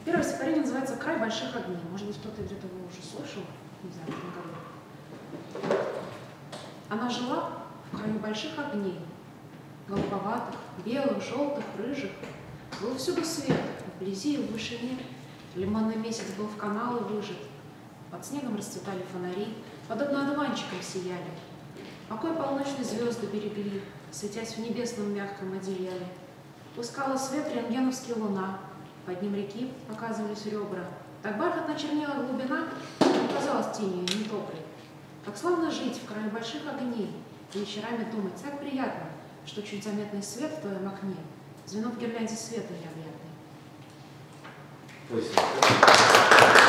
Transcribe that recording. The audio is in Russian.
Первое стихотворение называется «Край больших огней». Может быть, кто-то где-то его уже слышал, не знаю, в этом году. Она жила в краю больших огней, голубоватых, белых, желтых, рыжих. Был всюду свет, вблизи и в вышине. Лимонный месяц был в каналы выжат. Под снегом расцветали фонари, подобно одуванчикам сияли. Покой полночной звезды берегли, светясь в небесном мягком одеяле. Пускала свет рентгеновский луна, под ним реки показывались ребра. Так бархатно чернела глубина, не казалась тенью недоброй. Как славно жить в краю больших огней, и вечерами думать, так приятно, что чуть заметный свет в твоем окне, звено в гирлянде света необъятный. Спасибо.